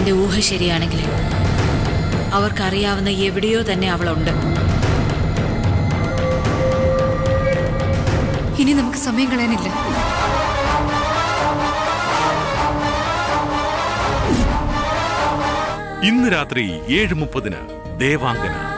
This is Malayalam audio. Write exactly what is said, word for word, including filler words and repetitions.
എന്റെ ഊഹ ശരിയാണെങ്കിൽ അവർക്കറിയാവുന്ന എവിടെയോ തന്നെ അവളുണ്ട്. ഇനി നമുക്ക് സമയം കളയാനില്ല. ഇന്ന് രാത്രി ഏഴ് മുപ്പതിന് ദേവാംഗന.